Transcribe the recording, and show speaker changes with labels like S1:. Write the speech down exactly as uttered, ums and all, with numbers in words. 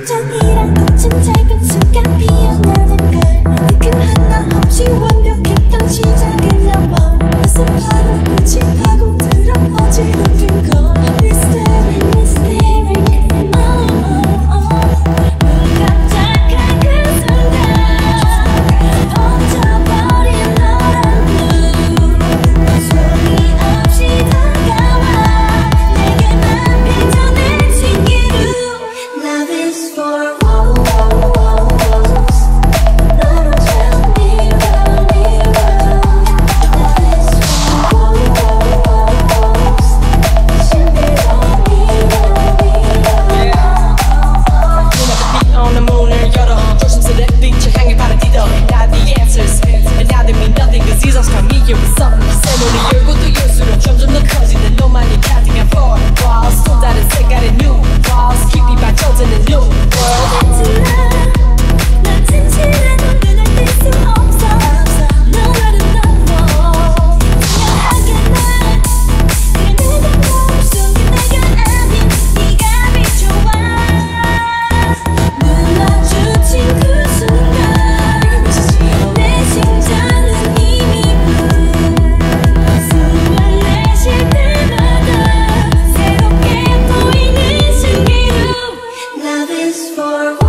S1: 심장이란 꽃은 짧은 순간 피어나는 걸 느낌 하나 없이 완벽했던 시작을 넘어 무슨 바로 꽃이 파고들어 어지럽힌 걸 Mystery, mystery, oh, oh, oh. 눈 깜짝한 그 순간 멈춰버린 너란 눈 소리 없이 다가와 내게만 빗어낸 신기루 Love is for wow, wow, wow, wow. 너로 tell me, wow, me, wow. Love is for wow, wow, wow, wow. 신비로운 미워, 미워.
S2: 눈앞에 빛 on the moon을 열어 조심스레 빛을 향해 발을 디뎌 Now the answers and now they mean nothing cause these are come here with something 새 문을 열고 또 열수록 점점 더 커지는 너만이 counting and four walls 또 다른 색깔의 new walls 깊이 빠져드는 new world
S1: 난 진실해도 눈을 뗄 수 없어 넌 아름다워 투명하게 난 그래 내가 거울 속에 내가 아닌 네가 비춰와 눈 마주친 그 순간 내 심장은 이미 숨을 내쉴 때마다 새롭게 보이는 신기루 Love is for